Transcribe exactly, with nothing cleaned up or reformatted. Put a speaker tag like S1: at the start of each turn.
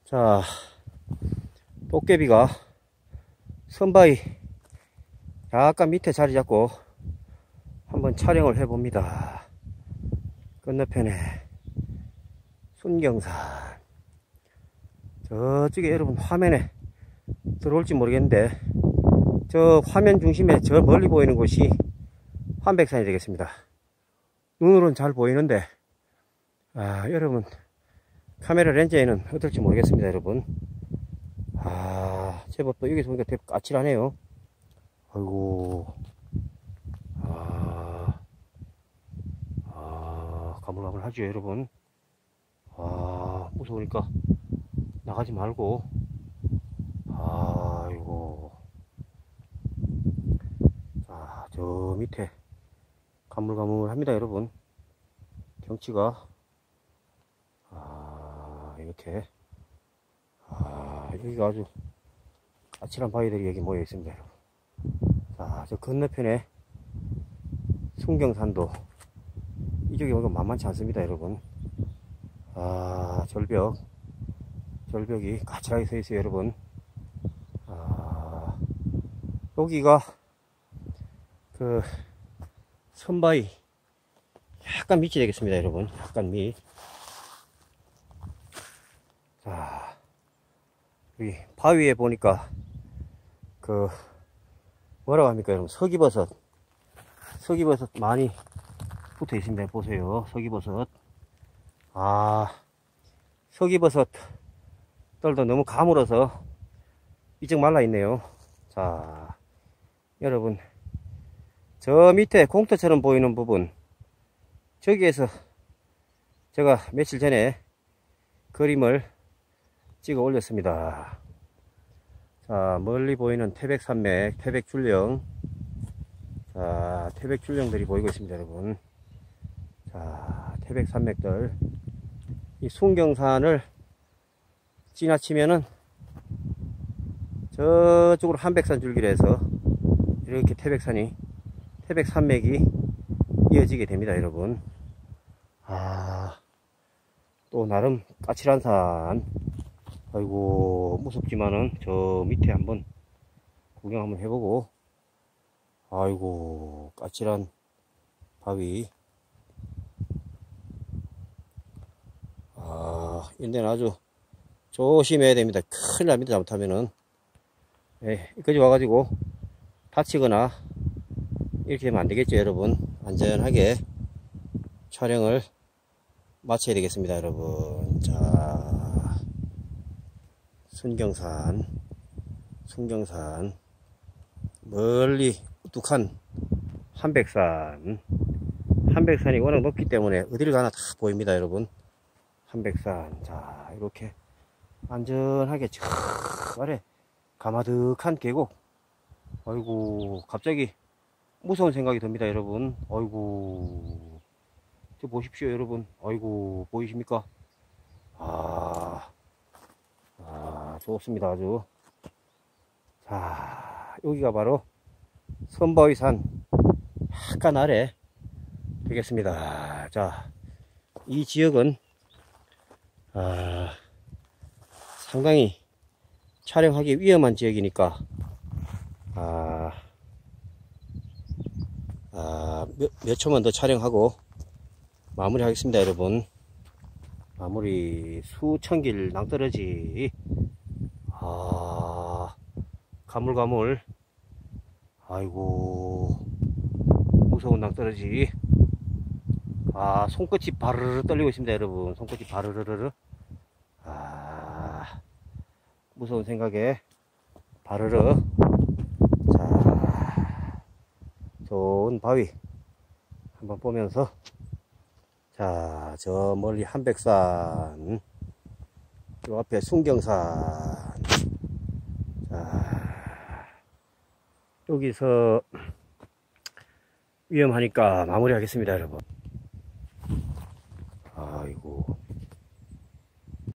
S1: 자, 도깨비가 선바위 약간 밑에 자리 잡고 한번 촬영을 해 봅니다. 건너편에 순경산, 저쪽에 여러분 화면에 들어올지 모르겠는데 저 화면 중심에 저 멀리 보이는 곳이 환백산이 되겠습니다. 눈으로는 잘 보이는데 아, 여러분 카메라 렌즈에는 어떨지 모르겠습니다. 여러분, 아, 제법 또 여기서 보니까 되게 까칠하네요. 아이고, 아, 아, 가물가물하죠 여러분. 아, 무서우니까 나가지 말고. 아이고, 아, 저 밑에 가물가물합니다 여러분. 경치가 아, 이렇게 아, 여기가 아주 아찔한 바위들이 여기 모여 있습니다 여러분. 자, 저 건너편에 순경산도 이쪽에 오니까 만만치 않습니다 여러분. 아, 절벽 절벽이 까칠하게 서 있어요 여러분. 아, 여기가 그 선바위 약간 밑이 되겠습니다 여러분. 약간 밑. 자, 여기 바위에 보니까 그 뭐라고 합니까 여러분, 서기버섯 서기버섯 많이 붙어 있습니다. 보세요, 서기버섯. 아, 서기버섯 떨도 너무 가물어서 이쪽 말라 있네요. 자, 여러분, 저 밑에 공터처럼 보이는 부분, 저기에서 제가 며칠 전에 그림을 찍어 올렸습니다. 자, 멀리 보이는 태백산맥, 태백줄령. 자, 태백줄령들이 보이고 있습니다 여러분. 자, 태백산맥들, 이 순경산을 지나치면은 저쪽으로 한백산 줄기로 해서 이렇게 태백산이, 태백산맥이 이어지게 됩니다 여러분. 아, 또 나름 까칠한 산. 아이고, 무섭지만은 저 밑에 한번 구경 한번 해보고. 아이고, 까칠한 바위. 아, 이데는 아주 조심해야 됩니다. 큰일 납니다 잘못하면은. 예, 여기까지 와가지고 다치거나 이렇게 되면 안 되겠죠 여러분. 안전하게 촬영을 마쳐야 되겠습니다 여러분. 자, 순경산, 순경산, 멀리 우뚝한 한백산. 한백산이 워낙 높기 때문에 어디를 가나 다 보입니다 여러분. 한백산. 자, 이렇게 안전하게 저 아래 가마득한 계곡. 아이고, 갑자기 무서운 생각이 듭니다 여러분. 아이고, 저 보십시오 여러분. 아이고, 보이십니까? 아, 아, 좋습니다 아주. 자, 여기가 바로 선바위산 약간 아래 되겠습니다. 자, 이 지역은 아, 상당히 촬영하기 위험한 지역이니까 아, 아, 몇, 몇 초만 더 촬영하고 마무리 하겠습니다 여러분. 마무리. 수천길 낭떠러지. 아, 가물가물. 아이고, 무서운 낭떠러지. 아, 손끝이 바르르 떨리고 있습니다 여러분. 손끝이 바르르르. 아, 무서운 생각에 바르르. 자, 좋은 바위 한번 보면서, 자, 저 멀리 한백산, 요 앞에 순경산. 자, 여기서 위험하니까 마무리 하겠습니다 여러분.